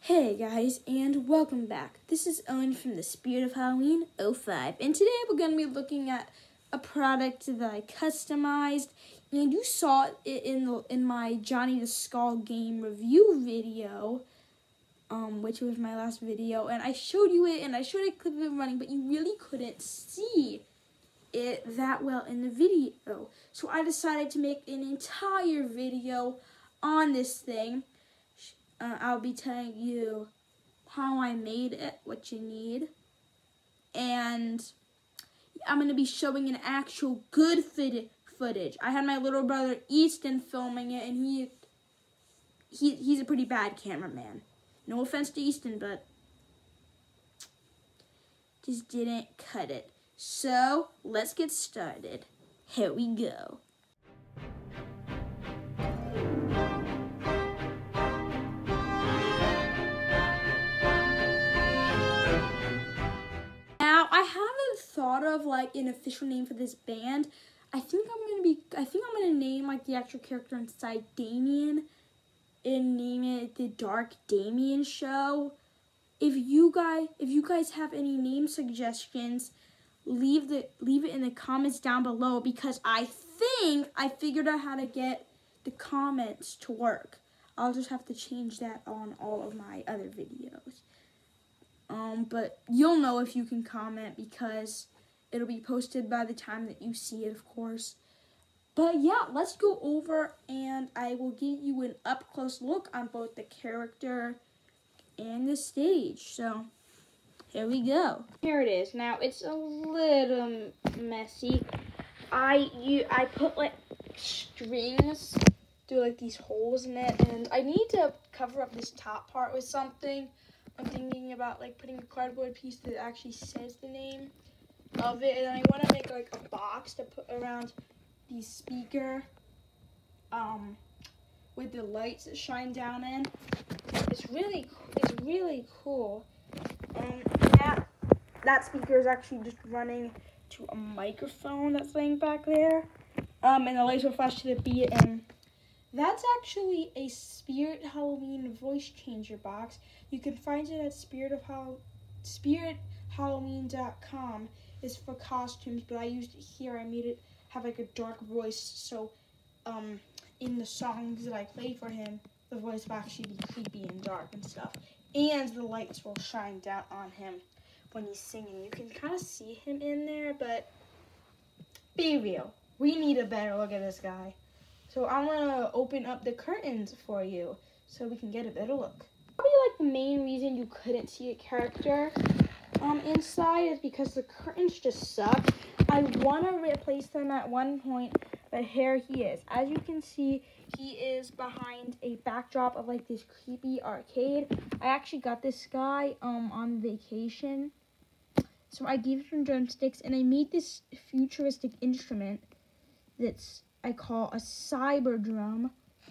Hey guys, and welcome back. This is Owen from the Spirit of Halloween 05, and today we're going to be looking at a product that I customized, and you saw it in my Johnny the Skull game review video, which was my last video, and I showed you it, and I showed a clip of it running, but you really couldn't see it that well in the video. So I decided to make an entire video on this thing. I'll be telling you how I made it, what you need, and I'm going to be showing an actual good footage. I had my little brother Easton filming it, and he's a pretty bad cameraman. No offense to Easton, but just didn't cut it. So let's get started. Here we go. I haven't thought of like an official name for this band. I think I'm gonna name like the actual character inside Damien and name it the Dark Damien Show. If you guys have any name suggestions, leave it in the comments down below, because I think I figured out how to get the comments to work. I'll just have to change that on all of my other videos. But you'll know if you can comment, because it'll be posted by the time that you see it, of course. But yeah, let's go over and I will give you an up-close look on both the character and the stage. So here we go. Here it is. Now it's a little messy. I put like strings through like these holes in it, and I need to cover up this top part with something. I'm thinking about like putting a cardboard piece that actually says the name of it, and I want to make like a box to put around the speaker with the lights that shine down in. It's really cool. That speaker is actually just running to a microphone that's laying back there, and the lights will flash to the beat, and that's actually a Spirit Halloween voice changer box. You can find it at spirithalloween.com. It's for costumes, but I used it here. I made it have like a dark voice, so in the songs that I played for him, the voice will actually be creepy and dark and stuff. And the lights will shine down on him when he's singing. You can kind of see him in there, but be real. We need a better look at this guy. So I'm going to open up the curtains for you so we can get a better look. Probably like the main reason you couldn't see a character inside is because the curtains just suck. I want to replace them at one point, but here he is. As you can see, he is behind a backdrop of like this creepy arcade. I actually got this guy on vacation. So I gave him some drumsticks, and I made this futuristic instrument that's I call a cyber drum.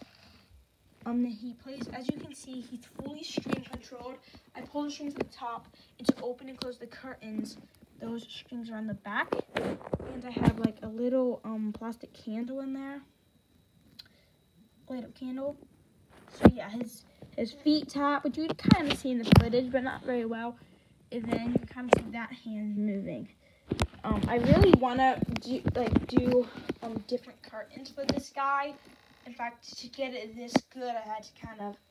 He plays, as you can see, he's fully string controlled. I pull the strings at the top, and to open and close the curtains, those strings are on the back. And I have like a little plastic candle in there. Light up candle. So yeah, his feet tap, which you can kind of see in the footage, but not very well. And then you kind of see that hand moving. I really want to do different curtains for this guy. In fact, to get it this good, I had to kind of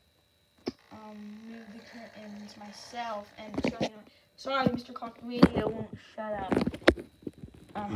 move the curtains myself and show you. Sorry, Mr. Clock Radio won't shut up.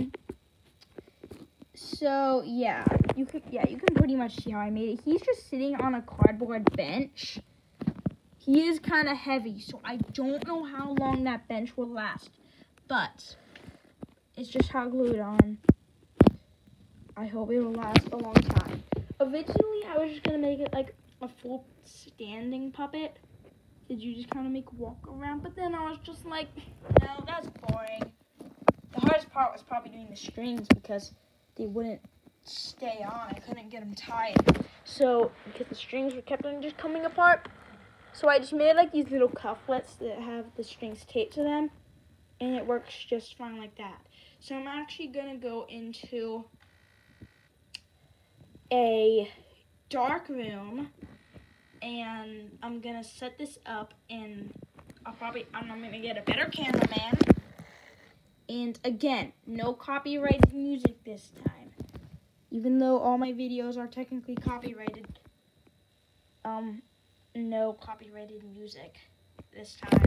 So yeah, you can pretty much see how I made it. He's just sitting on a cardboard bench. He is kind of heavy, so I don't know how long that bench will last. But it's just hot glued on. I hope it will last a long time. Originally, I was just going to make it like a full standing puppet that you just kind of make walk around. But then I was just like, no, that's boring. The hardest part was probably doing the strings, because they wouldn't stay on. I couldn't get them tied. So, because the strings were kept on just coming apart. So I just made like these little cufflets that have the strings taped to them. And it works just fine like that. So I'm actually going to go into a dark room and I'm gonna set this up, and I'm gonna get a better cameraman. And again, no copyrighted music this time. Even though all my videos are technically copyrighted, no copyrighted music this time.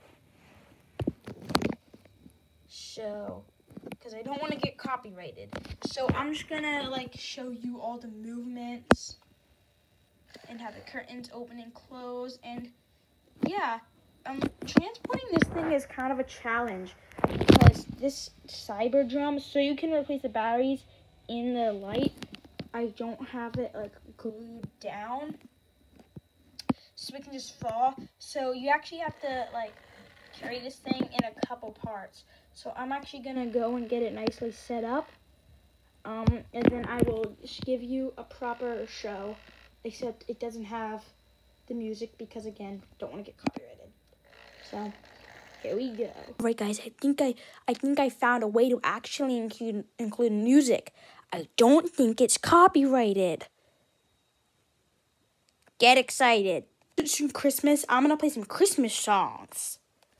So, because I don't want to get copyrighted. So I'm just gonna like show you all the movements and how the curtains open and close. And yeah, transporting this thing is kind of a challenge because this cyber drum, so you can replace the batteries in the light. I don't have it like glued down, so it can just fall. So you actually have to like carry this thing in a couple parts. So I'm actually gonna go and get it nicely set up, and then I will give you a proper show, except it doesn't have the music because again, don't want to get copyrighted. So here we go. Right, guys, I think I found a way to actually include music. I don't think it's copyrighted. Get excited. It's Christmas. I'm gonna play some Christmas songs.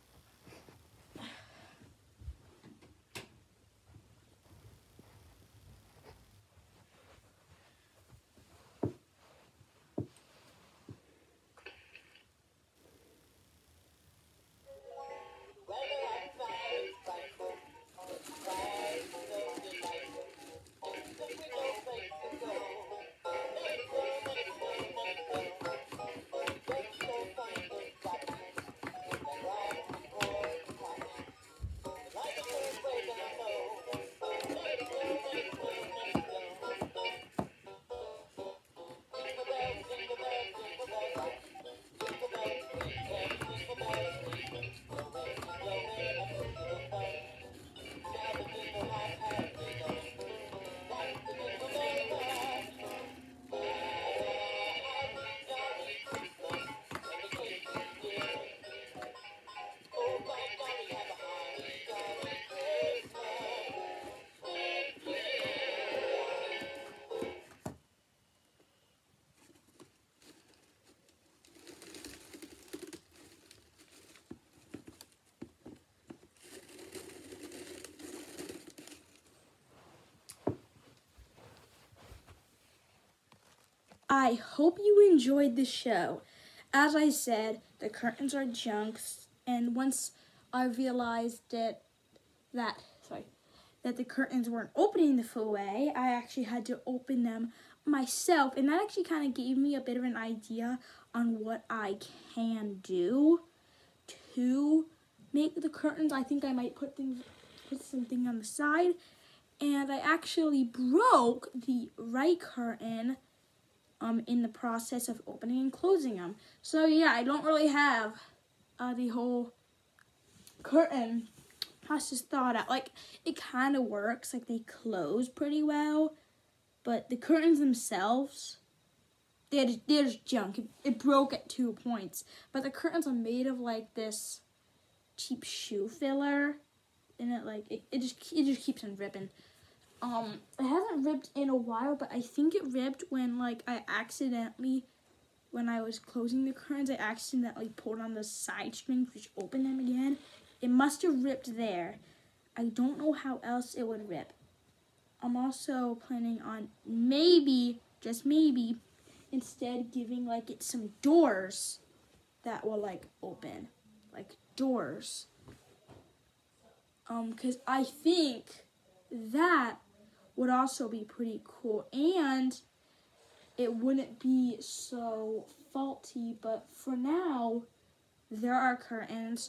I hope you enjoyed the show. As I said, the curtains are junks, and once I realized that the curtains weren't opening the full way, I actually had to open them myself, and that actually kind of gave me a bit of an idea on what I can do to make the curtains. I think I might put something on the side, and I actually broke the right curtain in the process of opening and closing them. So yeah, I don't really have the whole curtain process thought out. Like, it kind of works, like they close pretty well, but the curtains themselves, they're just junk. It broke at 2 points, but the curtains are made of like this cheap shoe filler, and it just keeps on ripping. It hasn't ripped in a while, but I think it ripped when when I was closing the curtains, I accidentally pulled on the side strings, which opened them again. It must have ripped there. I don't know how else it would rip. I'm also planning on maybe, just maybe, instead giving it some doors that will open, like doors. Because I think that would also be pretty cool, and it wouldn't be so faulty. But for now, there are curtains.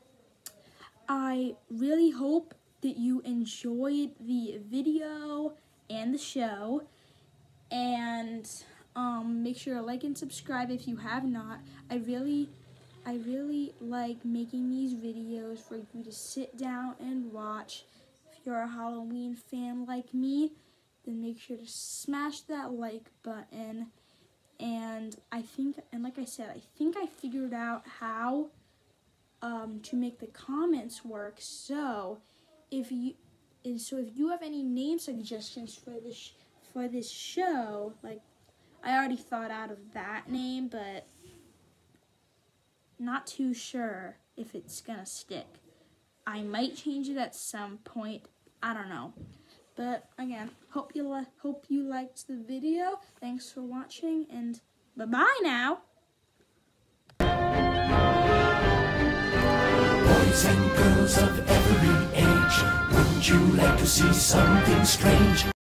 I really hope that you enjoyed the video and the show, and make sure to like and subscribe if you have not. I really like making these videos for you to sit down and watch. If you're a Halloween fan like me, then make sure to smash that like button. And like I said, I think I figured out how to make the comments work. So if you have any name suggestions for this show, I already thought out of that name, but not too sure if it's gonna stick. I might change it at some point. I don't know. But again, hope you liked the video. Thanks for watching, and bye-bye now. Boys and girls of every age, wouldn't you like to see something strange?